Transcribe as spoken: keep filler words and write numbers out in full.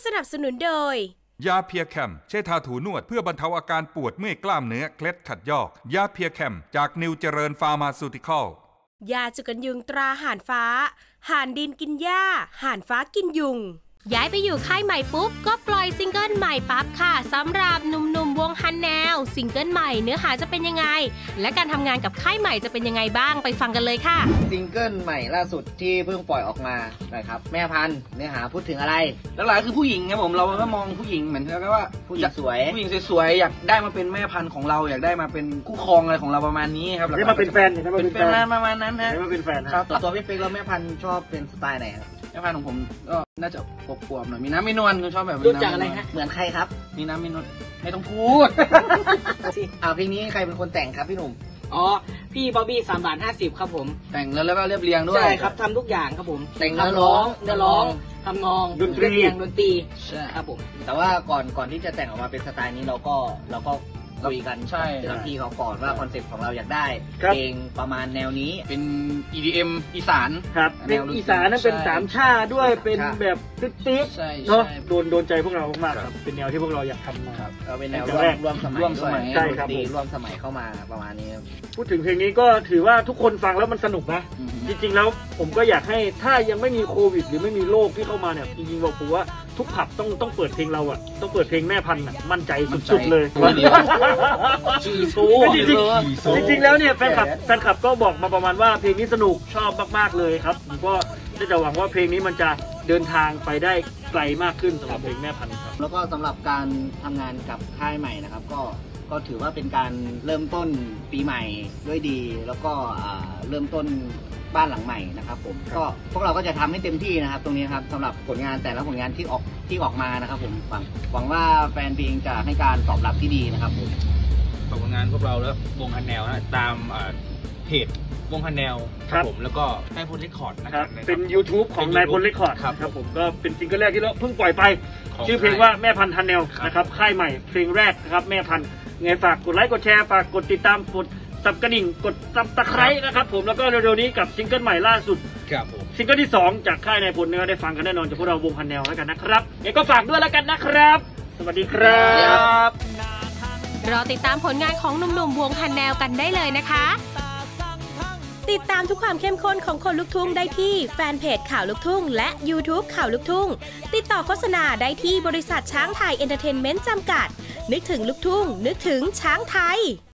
สนับสนุนโดยยาเพียแคมใช้ทาถูนวดเพื่อบรรเทาอาการปวดเมื่อยกล้ามเนื้อเคล็ดขัดยอกยาเพียแคมจากนิวเจริญฟาร์มาซูติคอลยาจุกันยุงตราห่านฟ้าห่านดินกินหญ้าห่านฟ้ากินยุงย้ายไปอยู่ค่ายใหม่ปุ๊บก็ปล่อยซิงเกิลใหม่ปั๊บค่ะสำหรับหนุ่มๆวงฮันแนวซิงเกิลใหม่เนื้อหาจะเป็นยังไงและการทำงานกับค่ายใหม่จะเป็นยังไงบ้างไปฟังกันเลยค่ะซิงเกิลใหม่ล่าสุดที่เพิ่งปล่อยออกมานะครับแม่พันธุ์เนื้อหาพูดถึงอะไรหลักๆคือผู้หญิงครับผมเราก็มองผู้หญิงเหมือนกับว่าผู้หญิงสวยผู้หญิงสวยๆอยากได้มาเป็นแม่พันธุ์ของเราอยากได้มาเป็นคู่ครองอะไรของเราประมาณนี้ครับได้มาเป็นแฟนได้มาเป็นแฟนประมาณนั้นนะได้มาเป็นแฟนครับตัวพี่เป๊กแล้วแม่พันธุ์ชอบเป็นสไตล์ไหนครับแม่พันธุ์ของผมก็น่าจะปกปวมหน่อยมีน้ำมีนวลก็ชอบแบบรู้จักอะไรฮะเหมือนใครครับมีน้ำมีนวลไม่ต้องพูดอ่าเพลงนี้ใครเป็นคนแต่งครับพี่หนุ่มอ๋อพี่บ๊อบบี้สามบาทห้าสิบครับผมแต่งแล้วแล้วก็เรียบเรียงด้วยใช่ครับทำทุกอย่างครับผมแต่งเนื้อร้องเนื้อร้องทำนองดนตรีเรียงดนตรีใช่ครับผมแต่ว่าก่อนก่อนที่จะแต่งออกมาเป็นสไตล์นี้เราก็เราก็คุยกันกับพี่เขาก่อนว่าคอนเซ็ปต์ของเราอยากได้เพลงประมาณแนวนี้เป็น อี ดี เอ็ม อีสานครับเป็นอีสานนั่นเป็นสามชาด้วยเป็นแบบติ๊ดๆเนาะโดนโดนใจพวกเรามากครับเป็นแนวที่พวกเราอยากทำมาเราเป็นแนวร่วมสมัยร่วมสมัยใช่ครับร่วมสมัยเข้ามาประมาณนี้พูดถึงเพลงนี้ก็ถือว่าทุกคนฟังแล้วมันสนุกนะจริงๆแล้วผมก็อยากให้ถ้ายังไม่มีโควิดหรือไม่มีโรคที่เข้ามาเนี่ยจริงๆบอกผมว่าทุกผับต้องต้องเปิดเพลงเราอ่ะต้องเปิดเพลงแม่พันธุ์มั่นใจสุดๆเลยขี่ซูจริงจริงแล้วเนี่ยแฟนคลับแฟนคลับก็บอกมาประมาณว่าเพลงนี้สนุกชอบมากๆเลยครับผมก็จะหวังว่าเพลงนี้มันจะเดินทางไปได้ไกลมากขึ้นสำหรับเพลงแม่พันธุ์ครับแล้วก็สำหรับการทำงานกับค่ายใหม่นะครับก็ก็ถือว่าเป็นการเริ่มต้นปีใหม่ด้วยดีแล้วก็เริ่มต้นบ้านหลังใหม่นะครับผมก็พวกเราก็จะทำให้เต็มที่นะครับตรงนี้ครับสำหรับผลงานแต่ละผลงานที่ออกที่ออกมานะครับผมหวังหวังว่าแฟนเพลงจะให้การตอบรับที่ดีนะครับผมผลงานพวกเราแล้ววงฮันแนวนะตามเพจวงฮันแนวครับผมแล้วก็นายพลเรคคอร์ดนะครับเป็น ยูทูบ ของนายพลเรคคอร์ดครับผมก็เป็นซิงเกิลแรกที่เราเพิ่งปล่อยไปชื่อเพลงว่าแม่พันธุ์ฮันแนวนะครับค่ายใหม่เพลงแรกนะครับแม่พันธุ์ไงฝากกดไลค์กดแชร์ฝากกดติดตามกดสับกระดิ่งกดซับตะไคร้นะครับผมแล้วก็เร็วๆนี้กับซิงเกิลใหม่ล่าสุดครับผมซิงเกิลที่สองจากค่ายนายพลเนี่ยได้ฟังกันแน่นอนจากพวกเราวงฮันแนวแล้วกันนะครับยังก็ฝากด้วยแล้วกันนะครับสวัสดีครับรอติดตามผลงานของหนุ่มๆวงฮันแนวกันได้เลยนะคะติดตามทุกความเข้มข้นของคนลูกทุ่งได้ที่แฟนเพจข่าวลูกทุ่งและ ยูทูบ ข่าวลูกทุ่งติดต่อโฆษณาได้ที่บริษัทช้างไทยเอนเตอร์เทนเมนต์จำกัดนึกถึงลูกทุ่งนึกถึงช้างไทย